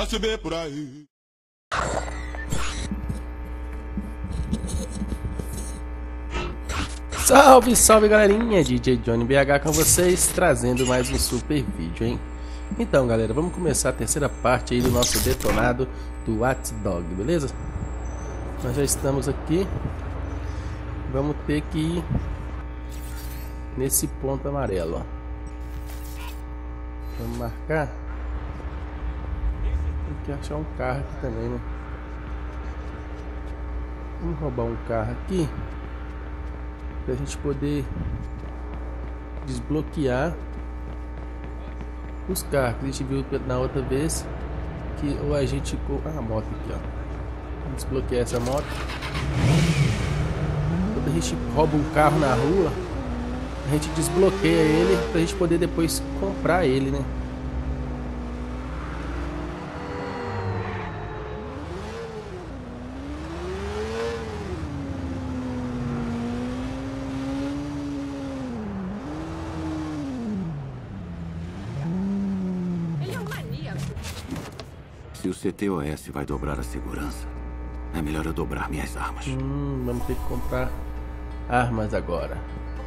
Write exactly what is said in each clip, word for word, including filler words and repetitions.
já se vê por aí. Salve, salve galerinha, D J Johnny B H com vocês, trazendo mais um super vídeo, hein? Então galera, vamos começar a terceira parte aí do nosso detonado do Watch Dog, beleza? Nós já estamos aqui. Vamos ter que ir nesse ponto amarelo, ó. Vamos marcar. Tem que achar um carro aqui também, né? Vamos roubar um carro aqui pra gente poder desbloquear os carros que a gente viu na outra vez, que ou a gente... Ah, a moto aqui, ó. Vamos desbloquear essa moto. Quando a gente rouba um carro na rua, a gente desbloqueia ele pra gente poder depois comprar ele, né? Se o C T O S vai dobrar a segurança, é melhor eu dobrar minhas armas. Hum, vamos ter que comprar armas agora.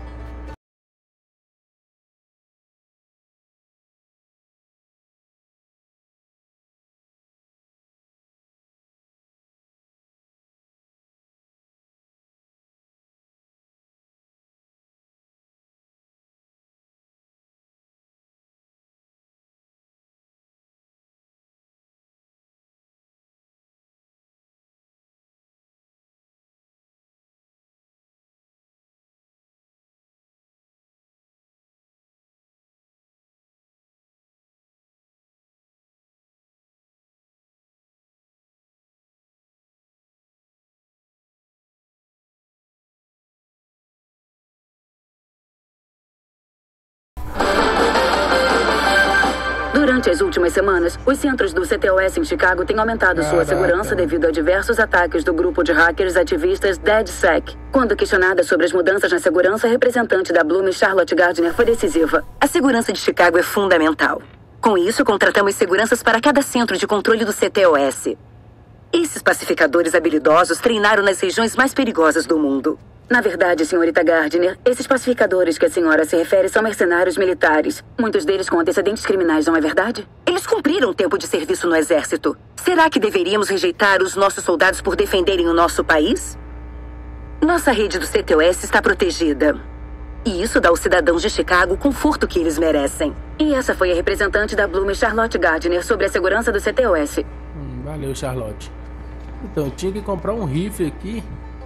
Durante as últimas semanas, os centros do C T O S em Chicago têm aumentado Caraca. sua segurança devido a diversos ataques do grupo de hackers ativistas DedSec. Quando questionada sobre as mudanças na segurança, a representante da Bloom, Charlotte Gardner, foi decisiva. A segurança de Chicago é fundamental. Com isso, contratamos seguranças para cada centro de controle do C T O S. Esses pacificadores habilidosos treinaram nas regiões mais perigosas do mundo. Na verdade, senhorita Gardner, esses pacificadores que a senhora se refere são mercenários militares. Muitos deles com antecedentes criminais, não é verdade? Eles cumpriram tempo de serviço no exército. Será que deveríamos rejeitar os nossos soldados por defenderem o nosso país? Nossa rede do C T O S está protegida. E isso dá aos cidadãos de Chicago o conforto que eles merecem. E essa foi a representante da Bloom, Charlotte Gardner, sobre a segurança do C T O S. Hum, valeu, Charlotte. Então, tinha que comprar um rifle aqui.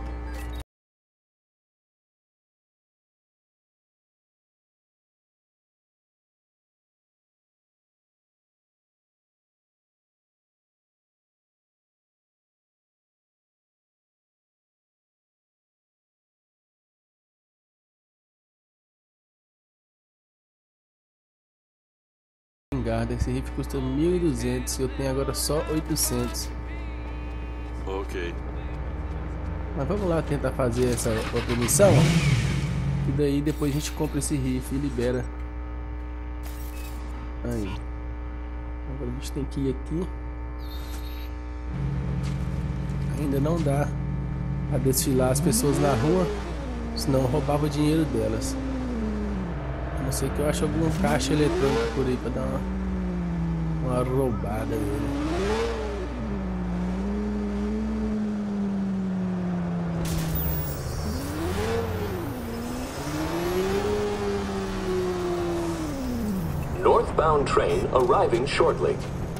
Esse rifle custa mil e duzentos e eu tenho agora só oitocentos. Ok. Mas vamos lá tentar fazer essa outra missão. E daí depois a gente compra esse rifle e libera. Aí. Agora a gente tem que ir aqui. Ainda não dá a desfilar as pessoas na rua, senão eu roubava o dinheiro delas. A não ser que eu ache algum caixa eletrônico por aí pra dar uma, uma roubada nele. Northbound train arriving shortly.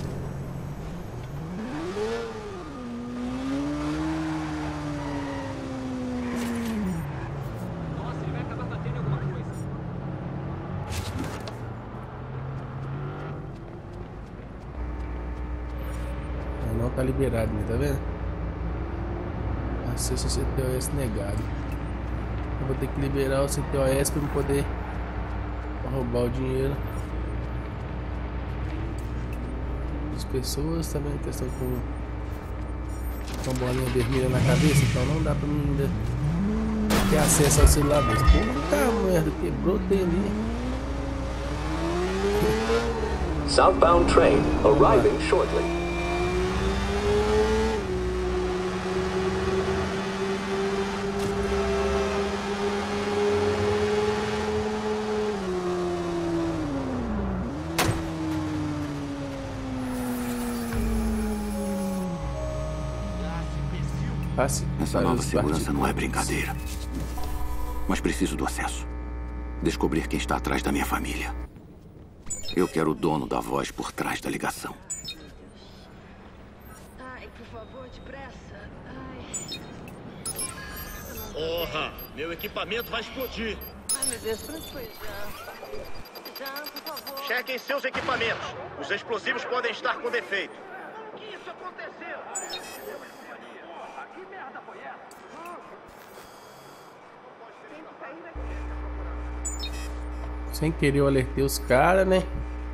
Não tá liberado, né? Tá vendo? Acesso ao C T O S negado. Eu vou ter que liberar o C T O S para poder roubar o dinheiro. As pessoas também estão com, com bolinha vermelha na cabeça, então não dá pra mim ainda ter acesso ao celular deles. Puta merda, quebrou, tem ali. Southbound train arriving shortly. passe Essa para nova os segurança não é bastidores. brincadeira. Mas preciso do acesso. Descobrir quem está atrás da minha família. Eu quero o dono da voz por trás da ligação. Ai, por favor, depressa. Ai. Porra! Meu equipamento vai explodir! Ai, meu Deus, pra onde foi já? Já, por favor. Chequem seus equipamentos. Os explosivos podem estar com defeito. Como que isso aconteceu? Que merda foi essa? Sem querer eu alertei os caras, né?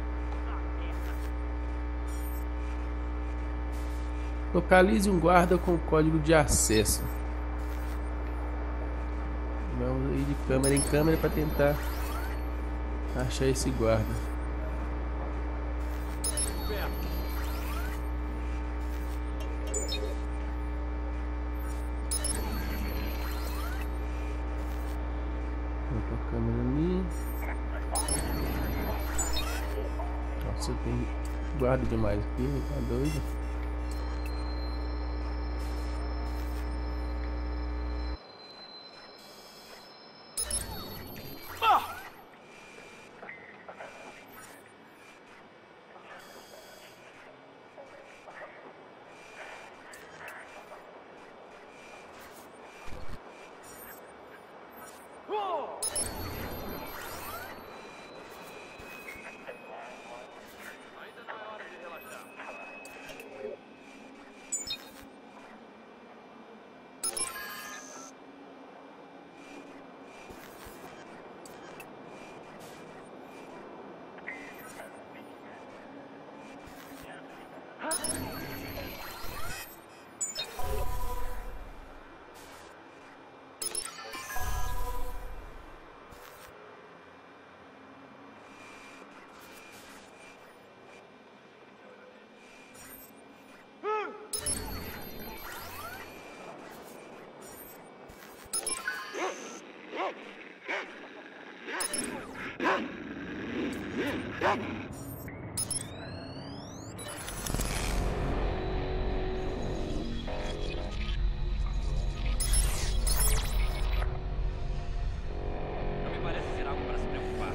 Localize um guarda com código de acesso. Vamos ir de câmera em câmera para tentar achar esse guarda. Outra câmera ali. Nossa, tem guarda demais aqui, tá doido? Não me parece ser algo para se preocupar.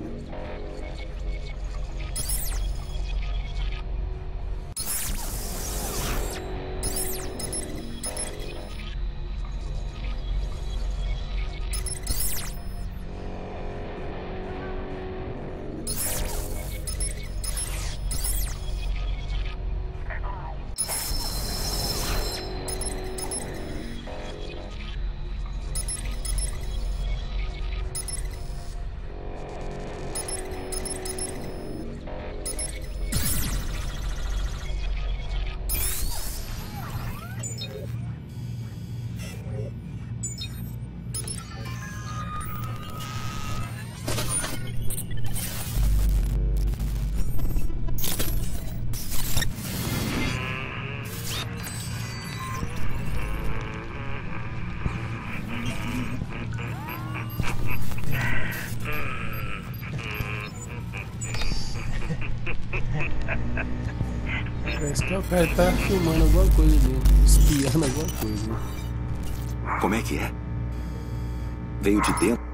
Parece que o cara tá filmando alguma coisa ali, espiando alguma coisa. Né? Como é que é? Veio de dentro?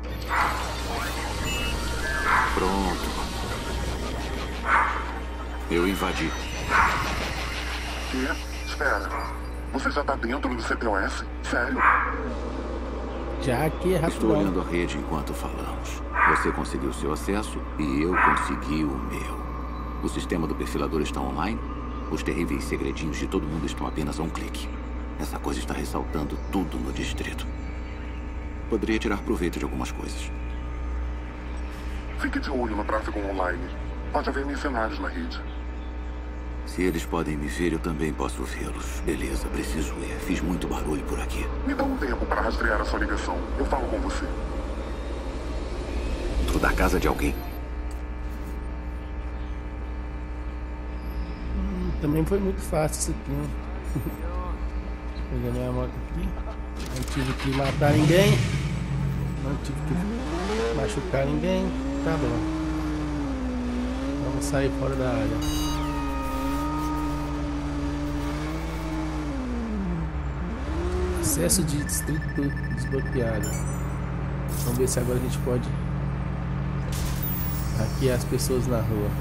Pronto. Eu invadi. Que? Espera. Você já tá dentro do C T O S? Sério? Já aqui é rápido. Estou olhando a rede enquanto falamos. Você conseguiu seu acesso e eu consegui o meu. O sistema do perfilador está online. Os terríveis segredinhos de todo mundo estão apenas a um clique. Essa coisa está ressaltando tudo no distrito. Poderia tirar proveito de algumas coisas. Fique de olho no tráfego online. Pode haver mercenários na rede. Se eles podem me ver, eu também posso vê-los. Beleza, preciso ir. Fiz muito barulho por aqui. Me dá um tempo para rastrear a sua ligação. Eu falo com você. Dentro da casa de alguém. Hum, também foi muito fácil isso aqui, né? Pegar minha moto aqui. Não tive que matar ninguém. Não tive que machucar ninguém. Tá bom. Vamos sair fora da área. Acesso de distrito desbloqueado. Vamos ver se agora a gente pode hackear as pessoas na rua.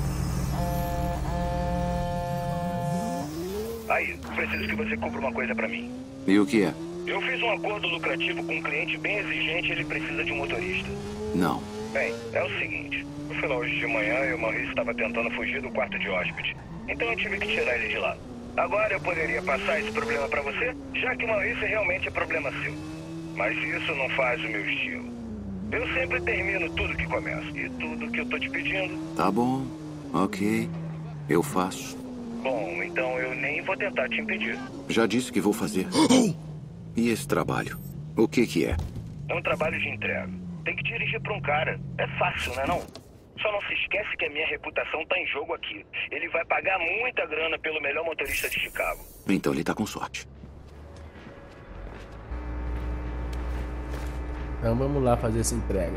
Aí, preciso que você compre uma coisa pra mim. E o que é? Eu fiz um acordo lucrativo com um cliente bem exigente e ele precisa de um motorista. Não. Bem, é o seguinte. No final hoje de manhã, eu, Maurice, estava tentando fugir do quarto de hóspede. Então eu tive que tirar ele de lá. Agora eu poderia passar esse problema pra você, já que Maurice realmente é problema seu. Mas isso não faz o meu estilo. Eu sempre termino tudo que começo. E tudo que eu tô te pedindo. Tá bom. Ok. Eu faço. Bom, então eu nem vou tentar te impedir. Já disse que vou fazer. E esse trabalho? O que que é? É um trabalho de entrega. Tem que dirigir pra um cara. É fácil, né não? Só não se esquece que a minha reputação tá em jogo aqui. Ele vai pagar muita grana pelo melhor motorista de Chicago. Então ele tá com sorte. Então vamos lá fazer essa entrega.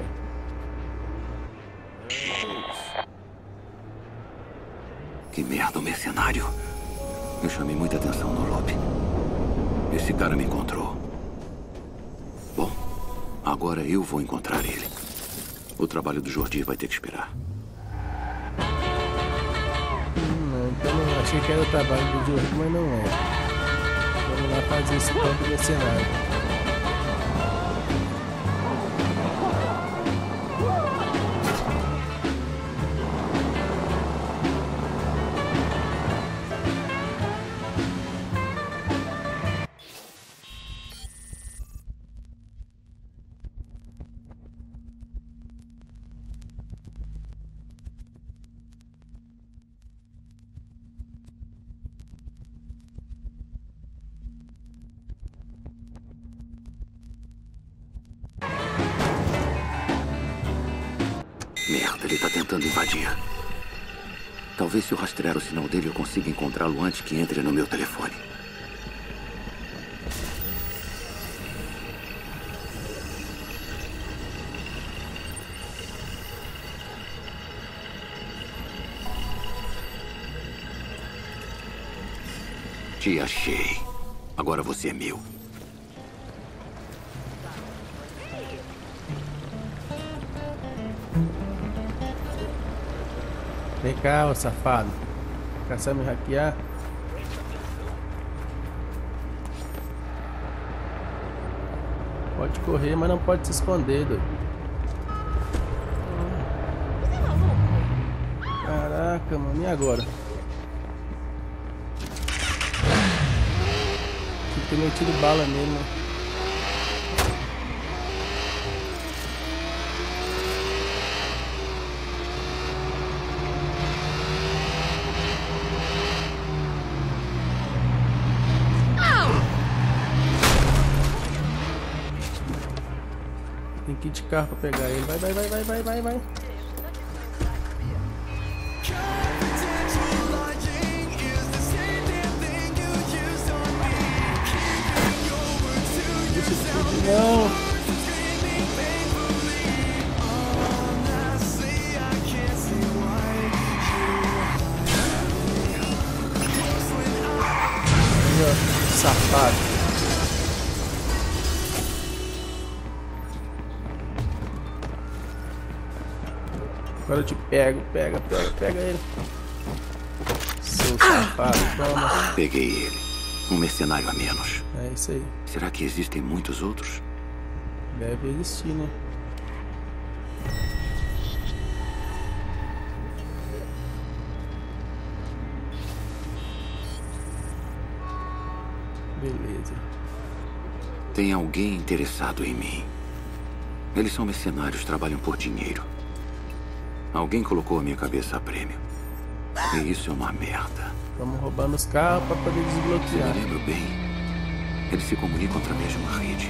Que merda, um mercenário. Eu chamei muita atenção no lobby. Esse cara me encontrou. Bom, agora eu vou encontrar ele. O trabalho do Jordi vai ter que esperar. Hum, então eu achei que era o trabalho do Jordi, mas não é. Vamos lá fazer esse campo mercenário. Merda, ele tá tentando invadir. Talvez se eu rastrear o sinal dele eu consiga encontrá-lo antes que entre no meu telefone. Te achei. Agora você é meu. Vem cá, ô safado. Caçar me hackear. Pode correr, mas não pode se esconder, doido. Caraca, mano. E agora? Tinha que ter metido bala nele, né? Tem que ir de carro pra pegar ele. Vai, vai, vai, vai, vai, vai, vai. Não. Safado. Agora eu te pego, pega, pega, pega ele. Seu safado, toma. Peguei ele. Um mercenário a menos. É isso aí. Será que existem muitos outros? Deve existir, né? Beleza. Tem alguém interessado em mim. Eles são mercenários, trabalham por dinheiro. Alguém colocou a minha cabeça a prêmio. E isso é uma merda. Estamos roubando os carros para poder Se desbloquear. me lembro bem, eles se comunicam através de uma rede.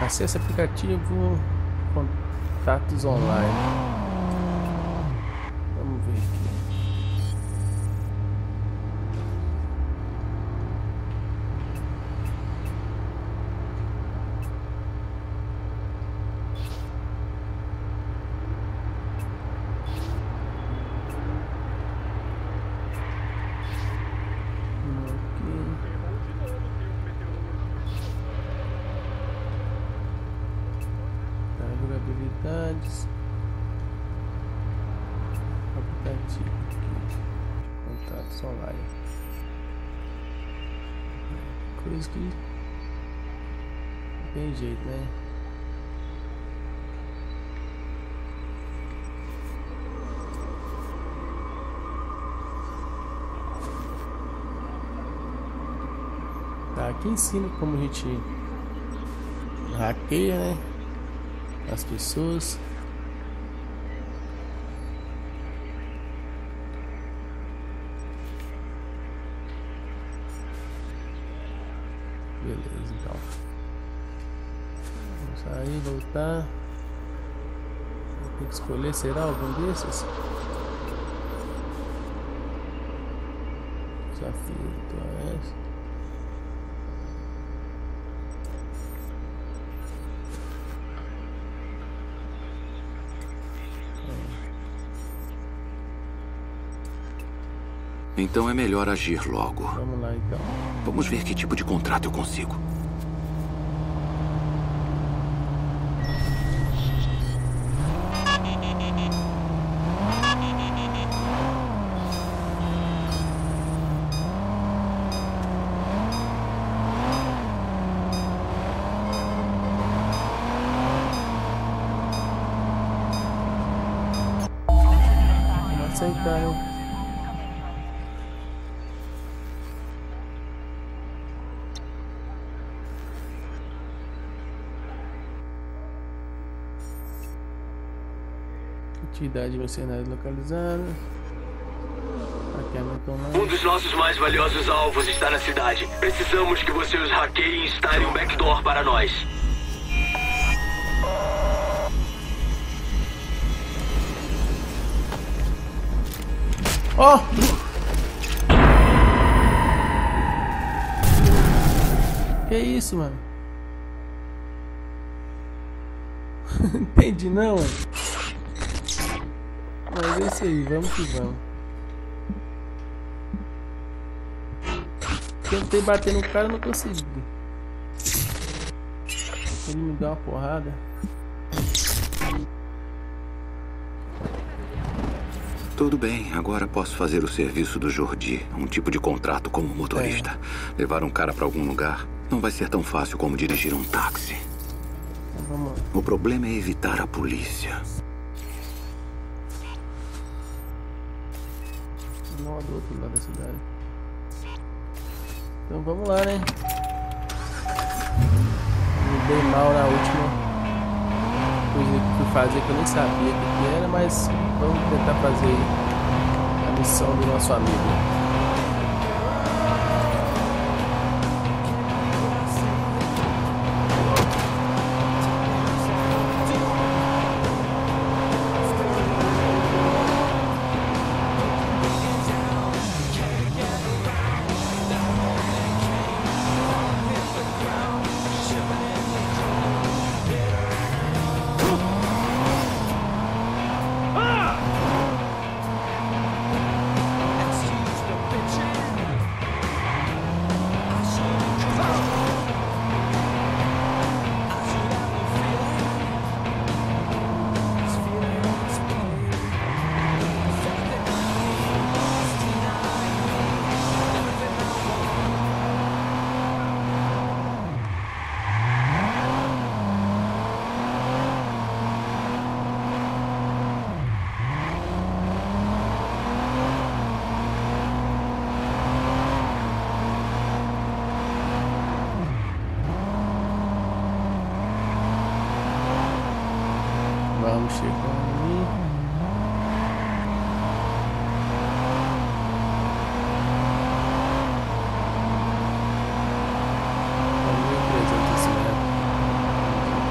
Acesse aplicativo contatos online. Vamos ver aqui. Habilidades, aplicativo aqui, contatos online, coisa que não tem jeito, né? Tá, aqui ensina como a gente hackeia, né? As pessoas. Beleza, então. Vamos sair, voltar. Vou ter que escolher, será algum desses? Desafio, então é esse. Então é melhor agir logo. Vamos lá, então. Vamos ver que tipo de contrato eu consigo. Vamos aceitar, né? Atividade mercenária localizada. Hackeamento online. Um dos nossos mais valiosos alvos está na cidade. Precisamos que você os hackeie e instale um backdoor para nós. Ó! Oh! Que isso, mano? Entendi não, mano. Mas é isso aí, vamos que vamos. Tentei bater no cara e não consegui. Ele me dá uma porrada. Tudo bem, agora posso fazer o serviço do Jordi. Um tipo de contrato como motorista. É. Levar um cara para algum lugar não vai ser tão fácil como dirigir um táxi. Então, vamos lá. O problema é evitar a polícia. Não, do outro lado da cidade. Então vamos lá, né? Me dei mal na última coisa que fui fazer que eu nem sabia o que era, mas vamos tentar fazer a missão do nosso amigo. Vamos chegando ali. mil e trezentos metros.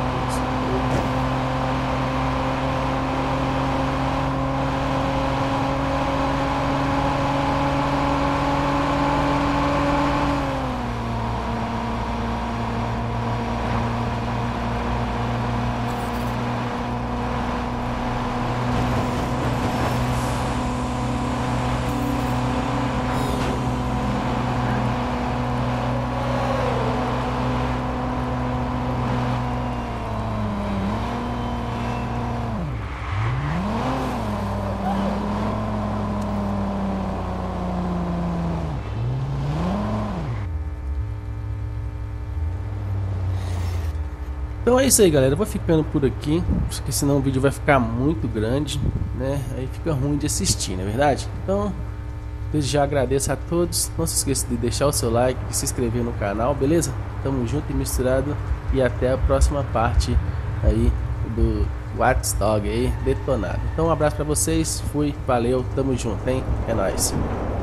Então é isso aí, galera. Eu vou ficando por aqui, porque senão o vídeo vai ficar muito grande, né? Aí fica ruim de assistir, não é verdade? Então, desde já agradeço a todos. Não se esqueça de deixar o seu like e se inscrever no canal, beleza? Tamo junto e misturado. E até a próxima parte aí do Watch Dogs aí, detonado. Então um abraço pra vocês. Fui, valeu, tamo junto, hein? É nóis.